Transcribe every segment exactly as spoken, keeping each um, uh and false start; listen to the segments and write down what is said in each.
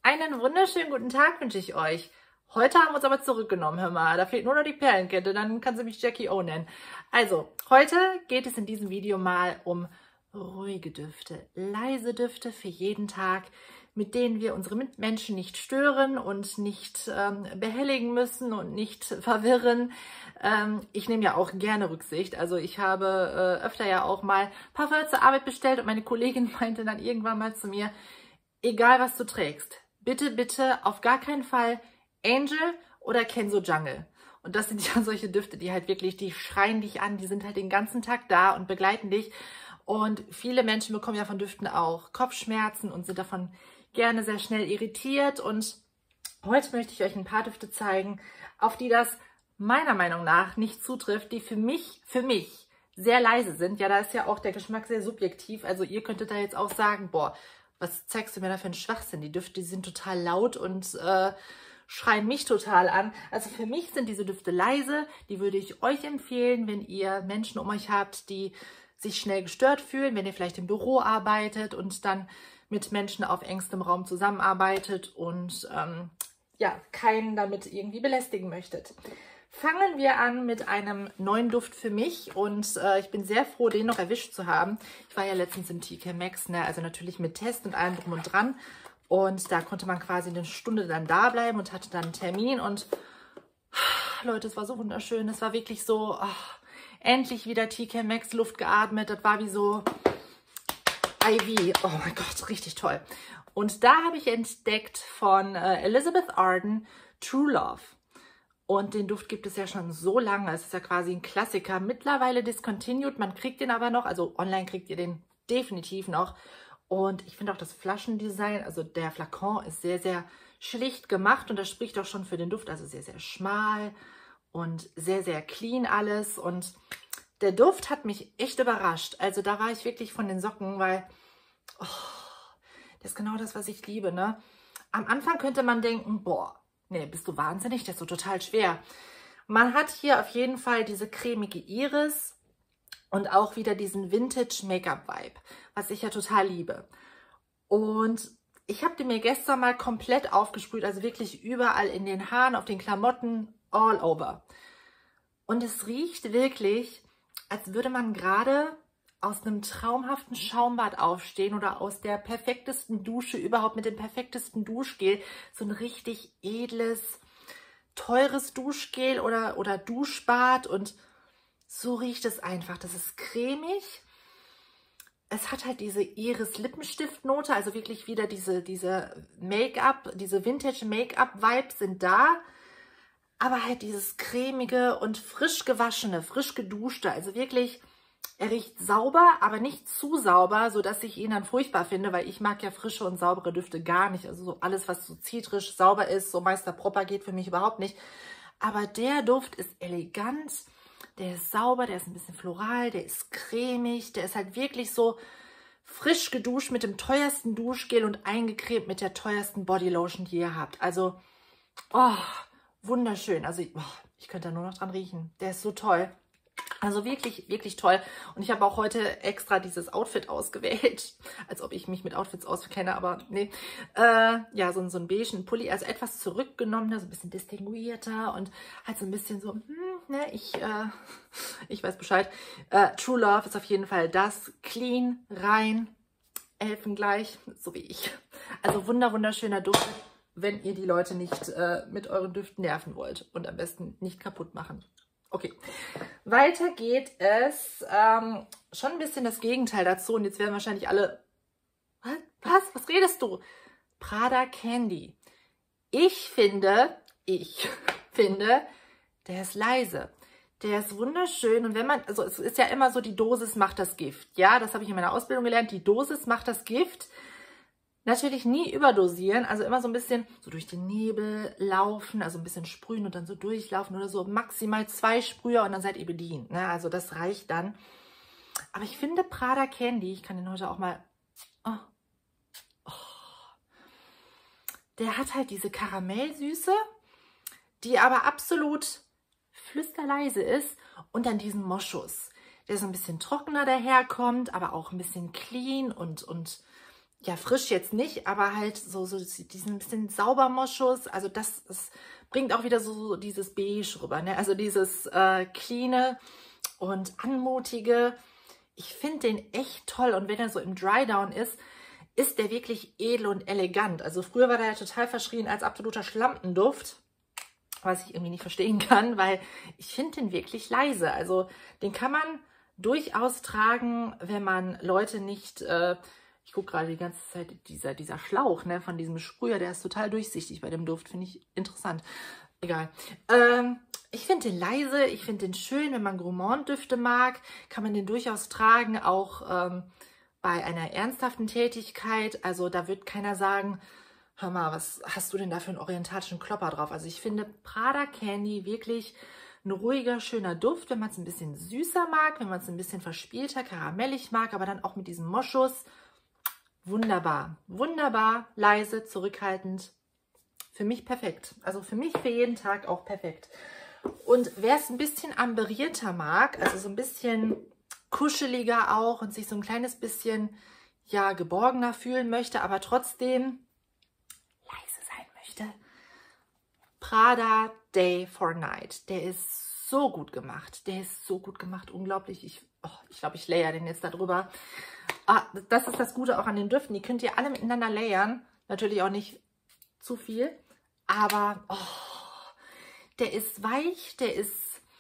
Einen wunderschönen guten Tag wünsche ich euch. Heute haben wir uns aber zurückgenommen, hör mal. Da fehlt nur noch die Perlenkette, dann kann sie mich Jackie O nennen. Also, heute geht es in diesem Video mal um ruhige Düfte, leise Düfte für jeden Tag, mit denen wir unsere Mitmenschen nicht stören und nicht ähm, behelligen müssen und nicht verwirren. Ähm, ich nehme ja auch gerne Rücksicht. Also ich habe äh, öfter ja auch mal Parfum zur Arbeit bestellt und meine Kollegin meinte dann irgendwann mal zu mir, egal was du trägst, bitte, bitte auf gar keinen Fall Angel oder Kenzo Jungle. Und das sind ja solche Düfte, die halt wirklich, die schreien dich an, die sind halt den ganzen Tag da und begleiten dich. Und viele Menschen bekommen ja von Düften auch Kopfschmerzen und sind davon gerne sehr schnell irritiert. Und heute möchte ich euch ein paar Düfte zeigen, auf die das meiner Meinung nach nicht zutrifft, die für mich, für mich sehr leise sind. Ja, da ist ja auch der Geschmack sehr subjektiv. Also ihr könntet da jetzt auch sagen, boah, was zeigst du mir da für einen Schwachsinn? Die Düfte, die sind total laut und äh, schreien mich total an. Also für mich sind diese Düfte leise. Die würde ich euch empfehlen, wenn ihr Menschen um euch habt, die sich schnell gestört fühlen, wenn ihr vielleicht im Büro arbeitet und dann mit Menschen auf engstem Raum zusammenarbeitet und ähm, ja, keinen damit irgendwie belästigen möchtet. Fangen wir an mit einem neuen Duft für mich und äh, ich bin sehr froh, den noch erwischt zu haben. Ich war ja letztens im T K Maxx, ne? Also natürlich mit Test und allem drum und dran. Und da konnte man quasi eine Stunde dann da bleiben und hatte dann einen Termin. Und Leute, es war so wunderschön. Es war wirklich so, oh, endlich wieder T K Maxx Luft geatmet. Das war wie so I V. Oh mein Gott, richtig toll. Und da habe ich entdeckt von äh, Elizabeth Arden True Love. Und den Duft gibt es ja schon so lange. Es ist ja quasi ein Klassiker. Mittlerweile discontinued. Man kriegt den aber noch. Also online kriegt ihr den definitiv noch. Und ich finde auch das Flaschendesign, also der Flakon ist sehr, sehr schlicht gemacht. Und das spricht auch schon für den Duft. Also sehr, sehr schmal und sehr, sehr clean alles. Und der Duft hat mich echt überrascht. Also da war ich wirklich von den Socken, weil oh, das ist genau das, was ich liebe, ne? Am Anfang könnte man denken, boah, nee, bist du wahnsinnig? Das ist so total schwer. Man hat hier auf jeden Fall diese cremige Iris und auch wieder diesen Vintage-Make-up-Vibe, was ich ja total liebe. Und ich habe den mir gestern mal komplett aufgesprüht, also wirklich überall in den Haaren, auf den Klamotten, all over. Und es riecht wirklich, als würde man gerade aus einem traumhaften Schaumbad aufstehen oder aus der perfektesten Dusche überhaupt mit dem perfektesten Duschgel. So ein richtig edles, teures Duschgel oder, oder Duschbad und so riecht es einfach. Das ist cremig. Es hat halt diese Iris-Lippenstiftnote, also wirklich wieder diese, diese Make-up, diese Vintage-Make-up-Vibes sind da. Aber halt dieses cremige und frisch gewaschene, frisch geduschte, also wirklich, er riecht sauber, aber nicht zu sauber, sodass ich ihn dann furchtbar finde, weil ich mag ja frische und saubere Düfte gar nicht. Also so alles, was so zitrisch sauber ist, so Meister Propper geht für mich überhaupt nicht. Aber der Duft ist elegant, der ist sauber, der ist ein bisschen floral, der ist cremig, der ist halt wirklich so frisch geduscht mit dem teuersten Duschgel und eingecremt mit der teuersten Bodylotion, die ihr habt. Also, oh, wunderschön. Also, oh, ich könnte da nur noch dran riechen. Der ist so toll. Also wirklich, wirklich toll. Und ich habe auch heute extra dieses Outfit ausgewählt. Als ob ich mich mit Outfits auskenne, aber nee. Äh, ja, so, so ein beigen Pulli, also etwas zurückgenommener, so ein bisschen distinguierter und halt so ein bisschen so, hm, ne, ich, äh, ich weiß Bescheid. Äh, True Love ist auf jeden Fall das. Clean, rein, elfengleich, so wie ich. Also wunder, wunderschöner Duft, wenn ihr die Leute nicht äh, mit euren Düften nerven wollt und am besten nicht kaputt machen. Okay, weiter geht es, ähm, schon ein bisschen das Gegenteil dazu und jetzt werden wahrscheinlich alle, was, was, was redest du? Prada Candy. Ich finde, ich finde, der ist leise, der ist wunderschön und wenn man, also es ist ja immer so, die Dosis macht das Gift, ja, das habe ich in meiner Ausbildung gelernt, die Dosis macht das Gift. Natürlich nie überdosieren, also immer so ein bisschen so durch den Nebel laufen, also ein bisschen sprühen und dann so durchlaufen oder so maximal zwei Sprüher und dann seid ihr bedient. Ne? Also das reicht dann. Aber ich finde Prada Candy, ich kann den heute auch mal, oh, oh, der hat halt diese Karamellsüße, die aber absolut flüsterleise ist und dann diesen Moschus, der so ein bisschen trockener daherkommt, aber auch ein bisschen clean und, und ja, frisch jetzt nicht, aber halt so, so diesen bisschen Saubermoschus. Also das, das bringt auch wieder so, so dieses Beige rüber, ne? Also dieses äh, cleane und anmutige. Ich finde den echt toll. Und wenn er so im Dry-Down ist, ist der wirklich edel und elegant. Also früher war der ja total verschrien als absoluter Schlampenduft, was ich irgendwie nicht verstehen kann, weil ich finde den wirklich leise. Also den kann man durchaus tragen, wenn man Leute nicht... Äh, ich gucke gerade die ganze Zeit, dieser, dieser Schlauch, ne, von diesem Sprüher, der ist total durchsichtig bei dem Duft, finde ich interessant. Egal. Ähm, ich finde den leise, ich finde den schön, wenn man Gourmand-Düfte mag, kann man den durchaus tragen, auch ähm, bei einer ernsthaften Tätigkeit. Also da wird keiner sagen, hör mal, was hast du denn da für einen orientalischen Klopper drauf? Also ich finde Prada Candy wirklich ein ruhiger, schöner Duft, wenn man es ein bisschen süßer mag, wenn man es ein bisschen verspielter, karamellig mag, aber dann auch mit diesem Moschus. Wunderbar, wunderbar, leise, zurückhaltend. Für mich perfekt. Also für mich für jeden Tag auch perfekt. Und wer es ein bisschen amberierter mag, also so ein bisschen kuscheliger auch und sich so ein kleines bisschen, ja, geborgener fühlen möchte, aber trotzdem leise sein möchte, Prada Day for Night. Der ist so gut gemacht. Der ist so gut gemacht, unglaublich. Ich oh, ich glaube, ich layer den jetzt da drüber. Ah, das ist das Gute auch an den Düften. Die könnt ihr alle miteinander layern. Natürlich auch nicht zu viel. Aber oh, der ist weich. Der ist,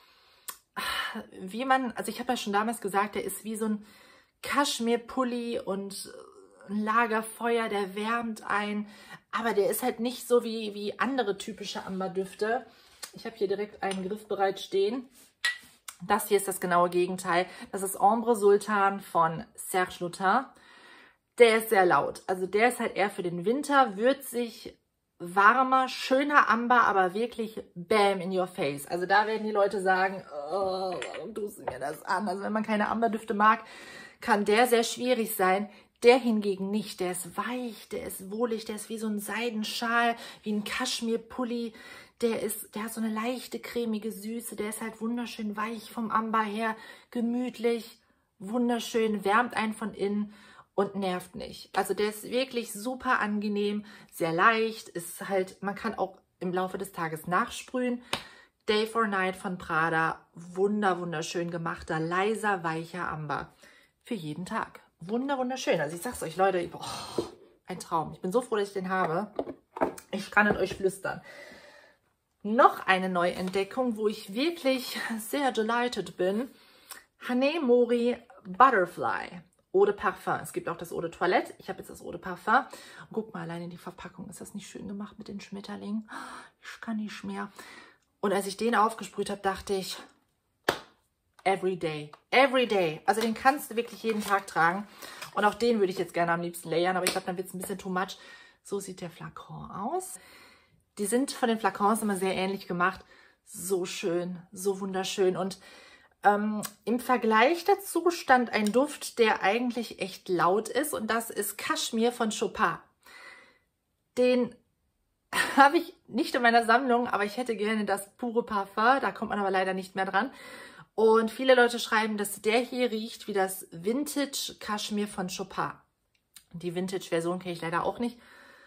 wie man, also ich habe ja schon damals gesagt, der ist wie so ein Kaschmir-Pulli und ein Lagerfeuer, der wärmt ein. Aber der ist halt nicht so wie, wie andere typische Amberdüfte. Ich habe hier direkt einen Griff bereit stehen. Das hier ist das genaue Gegenteil. Das ist Ambre Sultan von Serge Lutens. Der ist sehr laut. Also der ist halt eher für den Winter, würzig, warmer, schöner Amber, aber wirklich bam in your face. Also da werden die Leute sagen, oh, warum tust du mir das an? Also wenn man keine Amberdüfte mag, kann der sehr schwierig sein. Der hingegen nicht. Der ist weich, der ist wohlig, der ist wie so ein Seidenschal, wie ein Kaschmirpulli. Der ist, der hat so eine leichte, cremige Süße. Der ist halt wunderschön weich vom Amber her, gemütlich, wunderschön, wärmt einen von innen und nervt nicht. Also der ist wirklich super angenehm, sehr leicht, ist halt, man kann auch im Laufe des Tages nachsprühen. Day for Night von Prada, wunder, wunderschön gemachter, leiser, weicher Amber. Für jeden Tag. Wunder, wunderschön. Also ich sag's euch, Leute, boah, ein Traum. Ich bin so froh, dass ich den habe. Ich kann es euch flüstern. Noch eine Neuentdeckung, wo ich wirklich sehr delighted bin. Hané Mori Butterfly Eau de Parfum. Es gibt auch das Eau de Toilette. Ich habe jetzt das Eau de Parfum. Und guck mal alleine die Verpackung. Ist das nicht schön gemacht mit den Schmetterlingen? Ich kann nicht mehr. Und als ich den aufgesprüht habe, dachte ich, every day. Every day. Also den kannst du wirklich jeden Tag tragen. Und auch den würde ich jetzt gerne am liebsten layern. Aber ich glaube, dann wird es ein bisschen too much. So sieht der Flakon aus. Die sind von den Flakons immer sehr ähnlich gemacht. So schön, so wunderschön. Und ähm, im Vergleich dazu stand ein Duft, der eigentlich echt laut ist. Und das ist Kaschmir von Chopin. Den habe ich nicht in meiner Sammlung, aber ich hätte gerne das pure Parfum. Da kommt man aber leider nicht mehr dran. Und viele Leute schreiben, dass der hier riecht wie das Vintage Kaschmir von Chopin. Die Vintage-Version kenne ich leider auch nicht.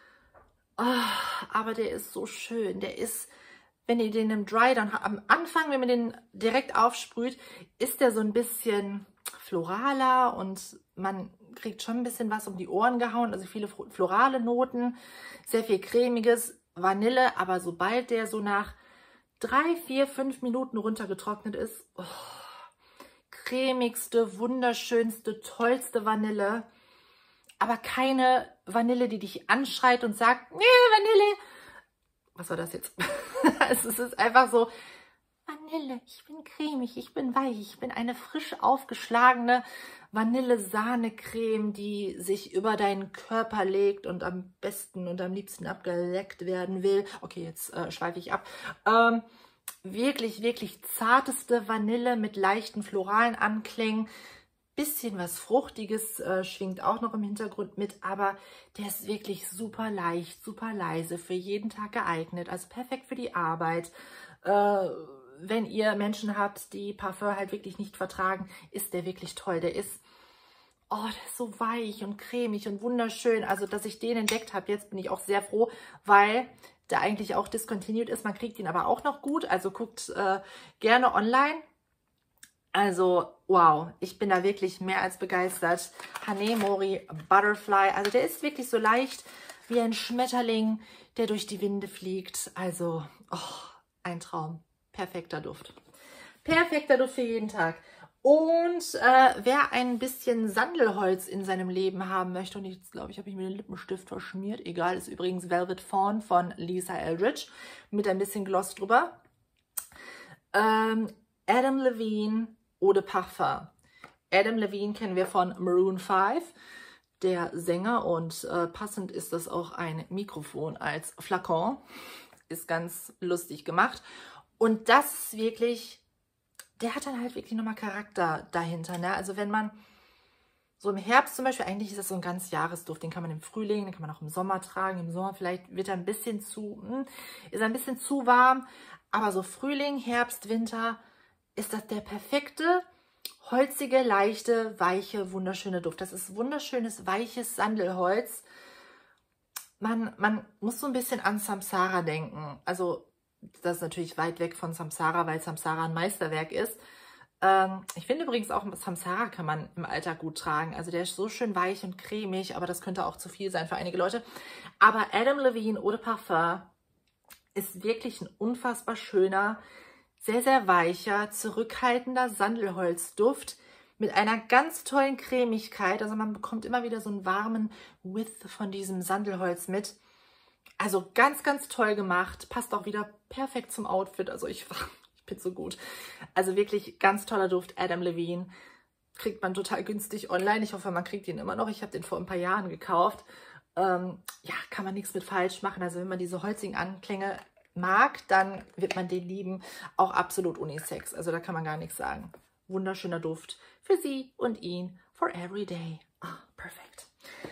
Oh, aber der ist so schön. Der ist, wenn ihr den im Dry-Down habt, am Anfang, wenn man den direkt aufsprüht, ist der so ein bisschen floraler und man kriegt schon ein bisschen was um die Ohren gehauen. Also viele florale Noten, sehr viel cremiges, Vanille. Aber sobald der so nach drei, vier, fünf Minuten runtergetrocknet ist, oh, cremigste, wunderschönste, tollste Vanille. Aber keine Vanille, die dich anschreit und sagt, nee, Vanille. Was war das jetzt? Es ist einfach so, Vanille, ich bin cremig, ich bin weich, ich bin eine frisch aufgeschlagene Vanille-Sahne-Creme, die sich über deinen Körper legt und am besten und am liebsten abgeleckt werden will. Okay, jetzt äh, schweife ich ab. Ähm, wirklich, wirklich zarteste Vanille mit leichten floralen Anklängen. Bisschen was Fruchtiges äh, schwingt auch noch im Hintergrund mit, aber der ist wirklich super leicht, super leise, für jeden Tag geeignet, also perfekt für die Arbeit. Äh, wenn ihr Menschen habt, die Parfum halt wirklich nicht vertragen, ist der wirklich toll. Der ist, oh, der ist so weich und cremig und wunderschön. Also, dass ich den entdeckt habe, jetzt bin ich auch sehr froh, weil der eigentlich auch discontinued ist. Man kriegt ihn aber auch noch gut, also guckt äh, gerne online. Also, wow, ich bin da wirklich mehr als begeistert. Hanemori Butterfly, also der ist wirklich so leicht wie ein Schmetterling, der durch die Winde fliegt. Also, oh, ein Traum. Perfekter Duft. Perfekter Duft für jeden Tag. Und äh, wer ein bisschen Sandelholz in seinem Leben haben möchte, und jetzt glaube ich, habe ich mir den Lippenstift verschmiert, egal, ist übrigens Velvet Fawn von Lisa Eldridge mit ein bisschen Gloss drüber. Ähm, Adam Levine Eau de Parfum. Adam Levine kennen wir von Maroon five, der Sänger, und äh, passend ist das auch ein Mikrofon als Flakon. Ist ganz lustig gemacht. Und das ist wirklich, der hat dann halt wirklich nochmal Charakter dahinter. Ne? Also wenn man so im Herbst zum Beispiel, eigentlich ist das so ein ganz Jahresduft, den kann man im Frühling, den kann man auch im Sommer tragen. Im Sommer vielleicht wird er ein bisschen zu, hm, ist er ein bisschen zu warm. Aber so Frühling, Herbst, Winter ist das der perfekte, holzige, leichte, weiche, wunderschöne Duft. Das ist wunderschönes, weiches Sandelholz. Man, man muss so ein bisschen an Samsara denken. Also das ist natürlich weit weg von Samsara, weil Samsara ein Meisterwerk ist. Ähm, ich finde übrigens auch, Samsara kann man im Alltag gut tragen. Also der ist so schön weich und cremig, aber das könnte auch zu viel sein für einige Leute. Aber Adam Levine Eau de Parfum ist wirklich ein unfassbar schöner, sehr, sehr weicher, zurückhaltender Sandelholzduft mit einer ganz tollen Cremigkeit. Also man bekommt immer wieder so einen warmen Whiff von diesem Sandelholz mit. Also ganz, ganz toll gemacht. Passt auch wieder perfekt zum Outfit. Also ich, ich bin so gut. Also wirklich ganz toller Duft. Adam Levine. Kriegt man total günstig online. Ich hoffe, man kriegt ihn immer noch. Ich habe den vor ein paar Jahren gekauft. Ähm, ja, kann man nichts mit falsch machen. Also wenn man diese holzigen Anklänge mag, dann wird man den lieben. Auch absolut unisex. Also da kann man gar nichts sagen. Wunderschöner Duft für sie und ihn. For every day. Ah, perfekt.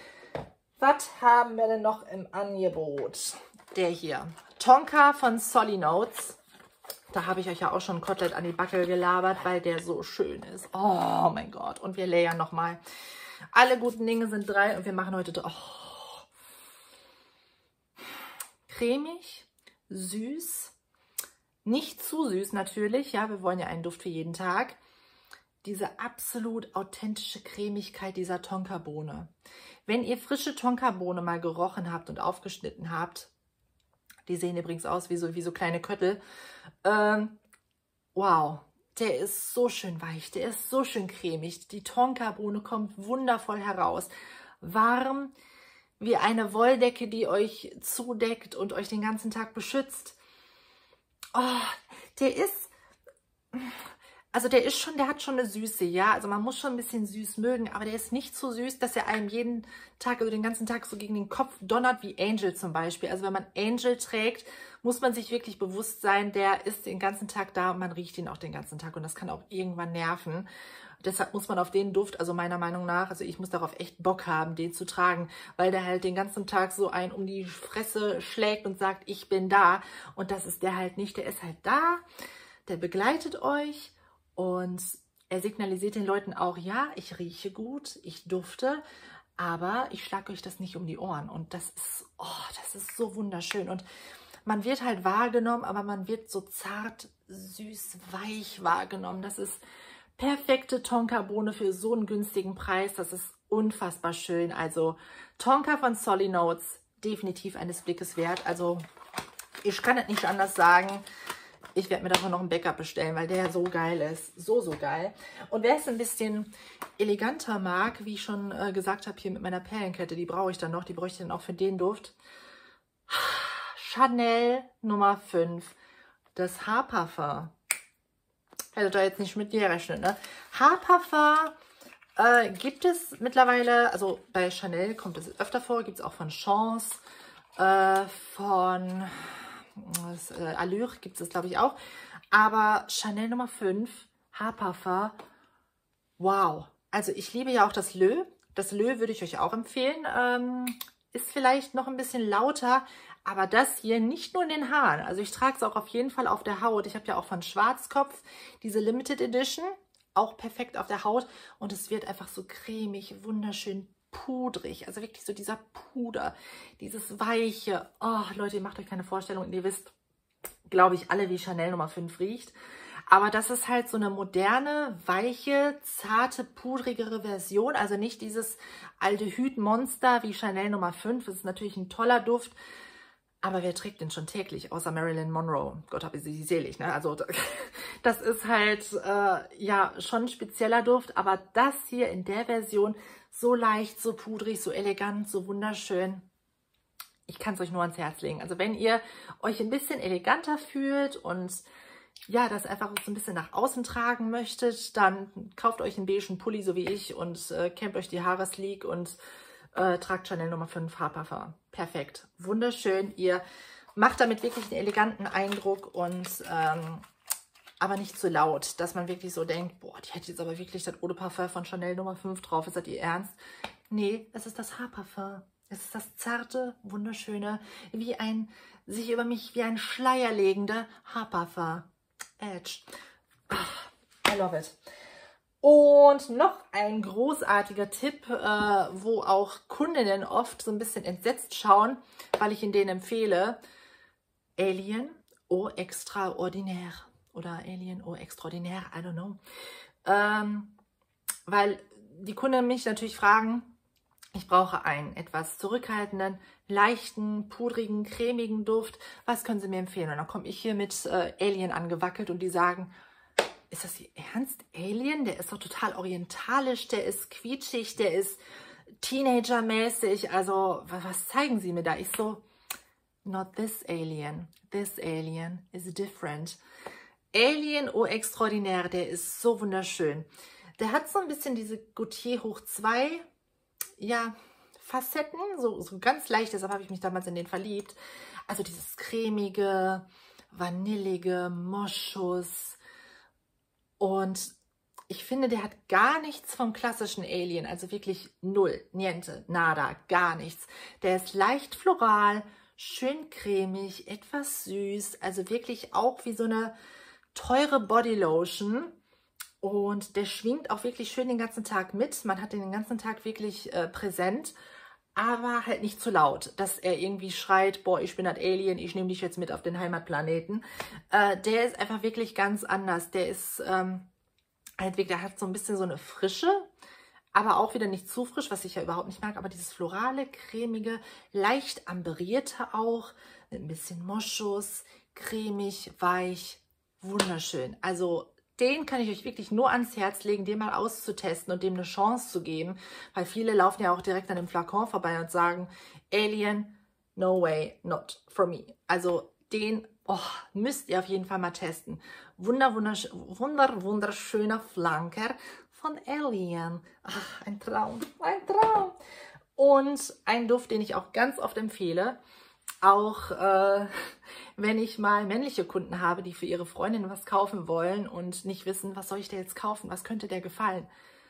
Was haben wir denn noch im Angebot? Der hier. Tonka von Solly Notes. Da habe ich euch ja auch schon ein Kotelett an die Backe gelabert, weil der so schön ist. Oh mein Gott. Und wir layern nochmal. Alle guten Dinge sind drei und wir machen heute... Oh. Cremig. Süß, nicht zu süß natürlich, ja, wir wollen ja einen Duft für jeden Tag. Diese absolut authentische Cremigkeit dieser Tonkabohne. Wenn ihr frische Tonkabohne mal gerochen habt und aufgeschnitten habt, die sehen übrigens aus wie so, wie so kleine Köttel, ähm, wow, der ist so schön weich, der ist so schön cremig. Die Tonkabohne kommt wundervoll heraus, warm, wie eine Wolldecke, die euch zudeckt und euch den ganzen Tag beschützt. Oh, der ist, also der ist schon, der hat schon eine Süße, ja. Also man muss schon ein bisschen süß mögen, aber der ist nicht so süß, dass er einem jeden Tag, also den ganzen Tag so gegen den Kopf donnert, wie Angel zum Beispiel. Also wenn man Angel trägt, muss man sich wirklich bewusst sein, der ist den ganzen Tag da und man riecht ihn auch den ganzen Tag und das kann auch irgendwann nerven. Deshalb muss man auf den Duft, also meiner Meinung nach, also ich muss darauf echt Bock haben, den zu tragen, weil der halt den ganzen Tag so einen um die Fresse schlägt und sagt, ich bin da. Und das ist der halt nicht, der ist halt da, der begleitet euch und er signalisiert den Leuten auch, ja, ich rieche gut, ich dufte, aber ich schlage euch das nicht um die Ohren. Und das ist, oh, das ist so wunderschön. Und man wird halt wahrgenommen, aber man wird so zart, süß, weich wahrgenommen. Das ist perfekte Tonkabohne für so einen günstigen Preis. Das ist unfassbar schön. Also Tonka von Solly Notes, definitiv eines Blickes wert. Also ich kann es nicht anders sagen. Ich werde mir davon noch ein Backup bestellen, weil der so geil ist. So, so geil. Und wer es ein bisschen eleganter mag, wie ich schon äh, gesagt habe, hier mit meiner Perlenkette, die brauche ich dann noch. Die bräuchte ich dann auch für den Duft. Chanel Nummer fünf. Das Haarparfum. Hätte da jetzt nicht mit gerechnet, ne? Haarparfum äh, gibt es mittlerweile, also bei Chanel kommt es öfter vor, gibt es auch von Chance, äh, von das, äh, Allure gibt es, glaube ich, auch. Aber Chanel Nummer fünf, Haarparfum, wow. Also ich liebe ja auch das Le. Das Le würde ich euch auch empfehlen. Ähm, ist vielleicht noch ein bisschen lauter, aber das hier nicht nur in den Haaren. Also ich trage es auch auf jeden Fall auf der Haut. Ich habe ja auch von Schwarzkopf diese Limited Edition. auch perfekt auf der Haut und es wird einfach so cremig, wunderschön pudrig. Also wirklich so dieser Puder, dieses Weiche. Oh, Leute, ihr macht euch keine Vorstellung und ihr wisst, glaube ich, alle, wie Chanel Nummer fünf riecht. Aber das ist halt so eine moderne, weiche, zarte, pudrigere Version. Also nicht dieses Aldehyd-Monster wie Chanel Nummer fünf. Das ist natürlich ein toller Duft. Aber wer trägt den schon täglich, außer Marilyn Monroe? Gott habe sie selig, ne? Also das ist halt, äh, ja, schon ein spezieller Duft. Aber das hier in der Version, so leicht, so pudrig, so elegant, so wunderschön. Ich kann es euch nur ans Herz legen. Also wenn ihr euch ein bisschen eleganter fühlt und ja, das einfach so ein bisschen nach außen tragen möchtet, dann kauft euch einen beigen Pulli, so wie ich, und äh, kämmt euch die Haare sleek und äh, tragt Chanel Nummer fünf Haarparfum. Perfekt. Wunderschön. Ihr macht damit wirklich einen eleganten Eindruck und ähm, aber nicht zu laut, dass man wirklich so denkt, boah, die hat jetzt aber wirklich das Eau de Parfum von Chanel Nummer fünf drauf. Ist das ihr Ernst? Nee, es ist das Haarparfum. Es ist das zarte, wunderschöne, wie ein, sich über mich wie ein Schleier legende Haarparfum. Edge. I love it. Und noch ein großartiger Tipp, äh, wo auch Kundinnen oft so ein bisschen entsetzt schauen, weil ich ihn denen empfehle. Alien Eau Extraordinaire. Oder Alien Eau Extraordinaire, I don't know. Ähm, weil die Kunden mich natürlich fragen, ich brauche einen etwas zurückhaltenden, leichten, pudrigen, cremigen Duft. Was können Sie mir empfehlen? Und dann komme ich hier mit äh, Alien angewackelt und die sagen, ist das Ihr Ernst? Alien? Der ist doch total orientalisch, der ist quietschig, der ist teenagermäßig. Also was zeigen Sie mir da? Ich so, not this Alien. This Alien is different. Alien Eau Extraordinaire, der ist so wunderschön. Der hat so ein bisschen diese Gaultier hoch zwei, ja, Facetten, so, so ganz leicht, deshalb habe ich mich damals in den verliebt. Also dieses cremige, vanillige, Moschus. Und ich finde, der hat gar nichts vom klassischen Alien, also wirklich null, niente, nada, gar nichts. Der ist leicht floral, schön cremig, etwas süß, also wirklich auch wie so eine teure Bodylotion. Und der schwingt auch wirklich schön den ganzen Tag mit. Man hat den den ganzen Tag wirklich äh, präsent, aber halt nicht zu laut, dass er irgendwie schreit, boah, ich bin das Alien, ich nehme dich jetzt mit auf den Heimatplaneten. Äh, der ist einfach wirklich ganz anders. Der ist ähm, halt wirklich, der hat so ein bisschen so eine Frische, aber auch wieder nicht zu frisch, was ich ja überhaupt nicht mag. Aber dieses florale, cremige, leicht amberierte auch, mit ein bisschen Moschus, cremig, weich, wunderschön. Also den kann ich euch wirklich nur ans Herz legen, den mal auszutesten und dem eine Chance zu geben, weil viele laufen ja auch direkt an dem Flakon vorbei und sagen, Alien, no way, not for me. Also den oh, müsst ihr auf jeden Fall mal testen. Wunder, wundersch wunder, wunderschöner Flanker von Alien. Ach, ein Traum, ein Traum. Und ein Duft, den ich auch ganz oft empfehle, auch äh, wenn ich mal männliche Kunden habe, die für ihre Freundin was kaufen wollen und nicht wissen, was soll ich dir jetzt kaufen, was könnte der gefallen.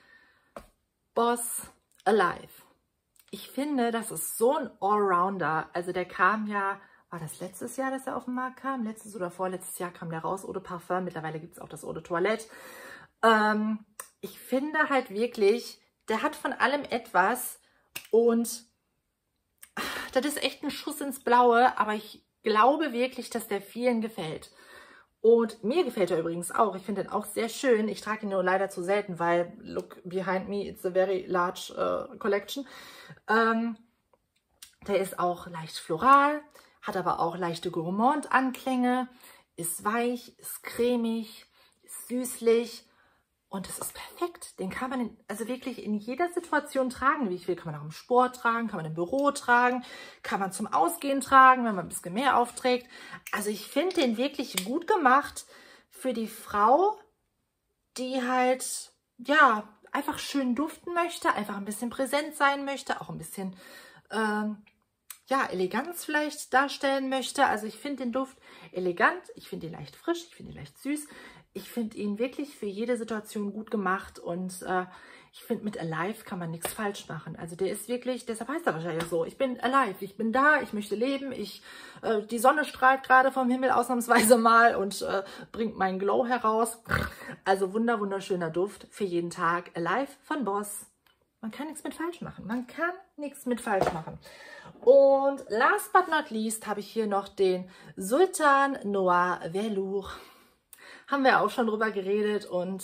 Boss Alive. Ich finde, das ist so ein Allrounder. Also der kam ja, war das letztes Jahr, dass er auf den Markt kam? Letztes oder vorletztes Jahr kam der raus, Eau de Parfum. Mittlerweile gibt es auch das Eau de Toilette. Ähm, ich finde halt wirklich, der hat von allem etwas und das ist echt ein Schuss ins Blaue, aber ich glaube wirklich, dass der vielen gefällt. Und mir gefällt er übrigens auch. Ich finde den auch sehr schön. Ich trage ihn nur leider zu selten, weil look behind me, it's a very large uh, collection. Ähm, der ist auch leicht floral, hat aber auch leichte Gourmand-Anklänge, ist weich, ist cremig, ist süßlich. Und es ist perfekt. Den kann man in, also wirklich in jeder Situation tragen, wie ich will. Kann man auch im Sport tragen, kann man im Büro tragen, kann man zum Ausgehen tragen, wenn man ein bisschen mehr aufträgt. Also ich finde den wirklich gut gemacht für die Frau, die halt, ja, einfach schön duften möchte, einfach ein bisschen präsent sein möchte, auch ein bisschen, ähm, ja, Eleganz vielleicht darstellen möchte. Also ich finde den Duft elegant, ich finde ihn leicht frisch, ich finde ihn leicht süß. Ich finde ihn wirklich für jede Situation gut gemacht und äh, ich finde, mit Alive kann man nichts falsch machen. Also der ist wirklich, deshalb heißt er wahrscheinlich so, ich bin alive, ich bin da, ich möchte leben, ich, äh, die Sonne strahlt gerade vom Himmel ausnahmsweise mal und äh, bringt meinen Glow heraus. Also wunder, wunderschöner Duft für jeden Tag. Alive von Boss. Man kann nichts mit falsch machen. Man kann nichts mit falsch machen. Und last but not least habe ich hier noch den Sultan Noir Velour. Haben wir auch schon drüber geredet und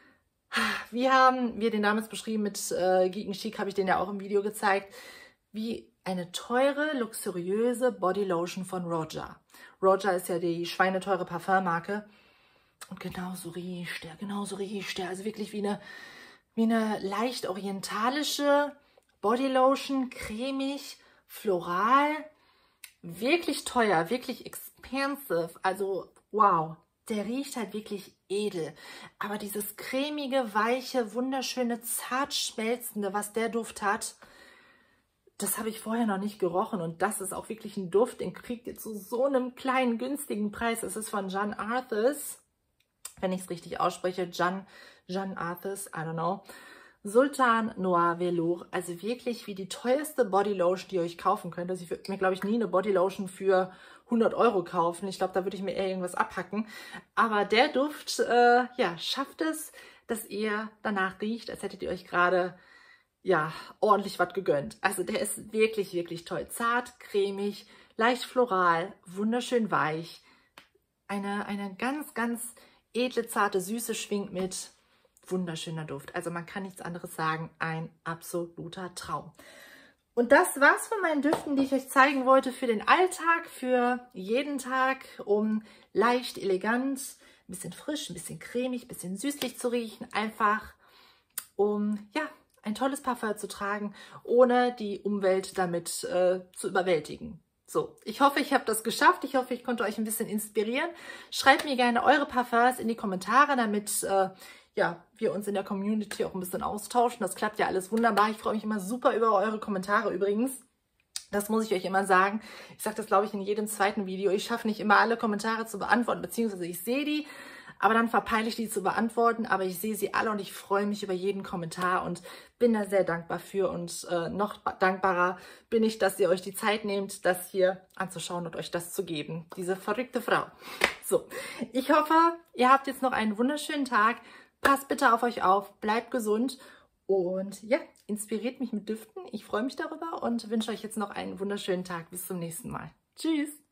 wie haben wir den damals beschrieben mit äh, Geek and Chic, habe ich den ja auch im Video gezeigt, wie eine teure, luxuriöse Bodylotion von Roger. Roger ist ja die schweineteure Parfummarke und genauso riecht der, genauso riecht der, also wirklich wie eine, wie eine leicht orientalische Bodylotion, cremig, floral, wirklich teuer, wirklich expensive, also wow. Der riecht halt wirklich edel. Aber dieses cremige, weiche, wunderschöne, zart schmelzende, was der Duft hat, das habe ich vorher noch nicht gerochen. Und das ist auch wirklich ein Duft, den kriegt ihr zu so einem kleinen, günstigen Preis. Es ist von Jean Arthus, wenn ich es richtig ausspreche. Jean, Jean Arthus, I don't know. Sultan Noir Velour, also wirklich wie die teuerste Bodylotion, die ihr euch kaufen könnt. Also ich würde mir, glaube ich, nie eine Bodylotion für hundert Euro kaufen. Ich glaube, da würde ich mir eher irgendwas abhacken. Aber der Duft, äh, ja, schafft es, dass ihr danach riecht, als hättet ihr euch gerade, ja, ordentlich was gegönnt. Also der ist wirklich, wirklich toll. Zart, cremig, leicht floral, wunderschön weich. Eine, eine ganz, ganz edle, zarte Süße schwingt mit. Wunderschöner Duft. Also man kann nichts anderes sagen. Ein absoluter Traum. Und das war's von meinen Düften, die ich euch zeigen wollte für den Alltag, für jeden Tag, um leicht, elegant, ein bisschen frisch, ein bisschen cremig, ein bisschen süßlich zu riechen. Einfach um, ja, ein tolles Parfum zu tragen, ohne die Umwelt damit äh, zu überwältigen. So, ich hoffe, ich habe das geschafft. Ich hoffe, ich konnte euch ein bisschen inspirieren. Schreibt mir gerne eure Parfums in die Kommentare, damit äh, ja, wir uns in der Community auch ein bisschen austauschen. Das klappt ja alles wunderbar. Ich freue mich immer super über eure Kommentare übrigens. Das muss ich euch immer sagen. Ich sage das, glaube ich, in jedem zweiten Video. Ich schaffe nicht immer alle Kommentare zu beantworten, beziehungsweise ich sehe die, aber dann verpeile ich die zu beantworten. Aber ich sehe sie alle und ich freue mich über jeden Kommentar und bin da sehr dankbar für. Und äh, noch dankbarer bin ich, dass ihr euch die Zeit nehmt, das hier anzuschauen und euch das zu geben. Diese verrückte Frau. So, ich hoffe, ihr habt jetzt noch einen wunderschönen Tag. Passt bitte auf euch auf, bleibt gesund und ja, inspiriert mich mit Düften. Ich freue mich darüber und wünsche euch jetzt noch einen wunderschönen Tag. Bis zum nächsten Mal. Tschüss!